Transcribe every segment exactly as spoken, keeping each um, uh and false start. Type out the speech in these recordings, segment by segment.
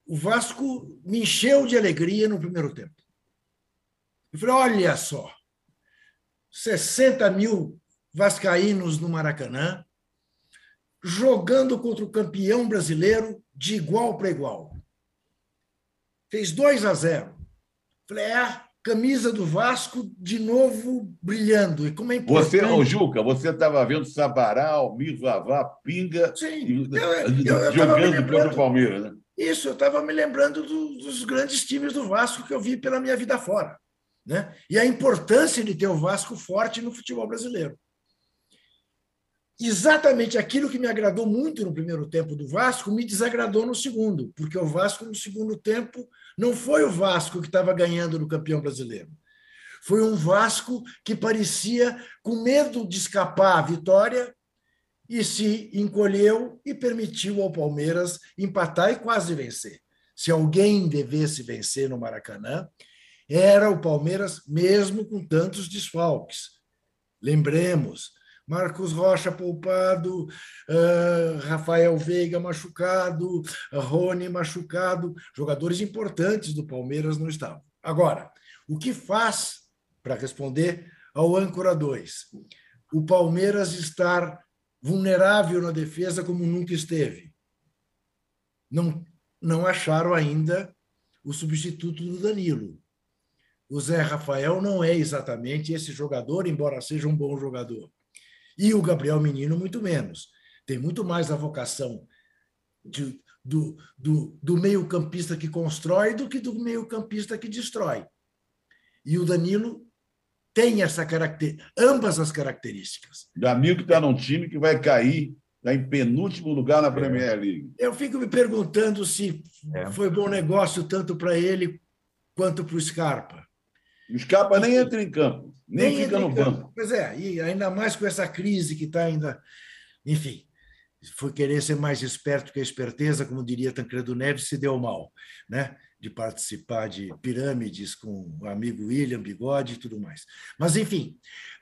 o Vasco me encheu de alegria no primeiro tempo. Eu falei, olha só, sessenta mil vascaínos no Maracanã, jogando contra o campeão brasileiro de igual para igual. Fez dois a zero. Falei, é, camisa do Vasco de novo brilhando. E como é Você, ô importante... Juca, você estava vendo Sabará, Almir, Vavá, Pinga Sim, e- eu estava me jogando contra o lembrando... Palmeiras, né? Isso, eu estava me lembrando do, dos grandes times do Vasco que eu vi pela minha vida fora. Né? E a importância de ter o Vasco forte no futebol brasileiro. Exatamente aquilo que me agradou muito no primeiro tempo do Vasco me desagradou no segundo, porque o Vasco, no segundo tempo, não foi o Vasco que estava ganhando no campeão brasileiro. Foi um Vasco que parecia com medo de escapar à vitória e se encolheu e permitiu ao Palmeiras empatar e quase vencer. Se alguém devesse vencer no Maracanã, era o Palmeiras, mesmo com tantos desfalques. Lembremos, Marcos Rocha poupado, uh, Rafael Veiga machucado, Rony machucado, jogadores importantes do Palmeiras não estavam. Agora, o que faz, para responder ao âncora dois, o Palmeiras estar vulnerável na defesa como nunca esteve? Não, não acharam ainda o substituto do Danilo. O Zé Rafael não é exatamente esse jogador, embora seja um bom jogador. E o Gabriel Menino, muito menos. Tem muito mais a vocação de, do, do, do meio-campista que constrói do que do meio-campista que destrói. E o Danilo tem essa caracter... ambas as características. De amigo que está num time que vai cair, está em penúltimo lugar na Premier League. Eu fico me perguntando se É. foi bom negócio tanto para ele quanto para o Scarpa. O Scarpa nem entra em campo, nem, nem fica no banco. Pois é, e ainda mais com essa crise que está ainda... Enfim, foi querer ser mais esperto que a esperteza, como diria Tancredo Neves, se deu mal, né? De participar de pirâmides com o amigo William Bigode e tudo mais. Mas, enfim,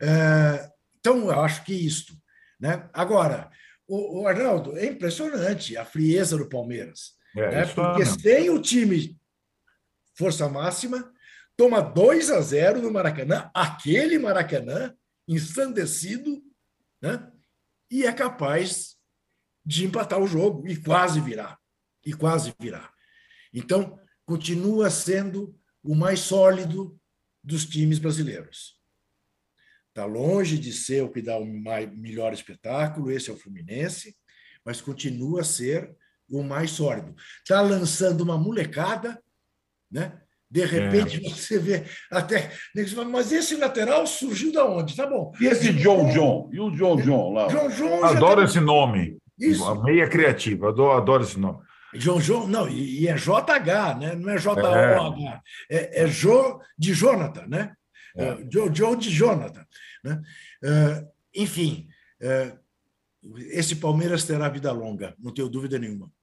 então, eu acho que isto. Né? Agora, o, o Arnaldo, é impressionante a frieza do Palmeiras, É, né? isso Porque é, sem o time força máxima, toma dois a zero no Maracanã, aquele Maracanã ensandecido, né? E é capaz de empatar o jogo e quase virar. E quase virar. Então, continua sendo o mais sólido dos times brasileiros. Está longe de ser o que dá o melhor espetáculo, esse é o Fluminense, mas continua a ser o mais sólido. Está lançando uma molecada, né? De repente, é. Você vê até... Mas esse lateral surgiu da onde? Tá bom. E esse John John? E o John John lá? John John adoro tá... esse nome. Isso. A meia criativa, adoro, adoro esse nome. John John, não, e é J H, né? Não é J O H. É, é, é Jo de Jonathan, né? É. John John de Jonathan. Né? Uh, enfim, uh, esse Palmeiras terá vida longa, não tenho dúvida nenhuma.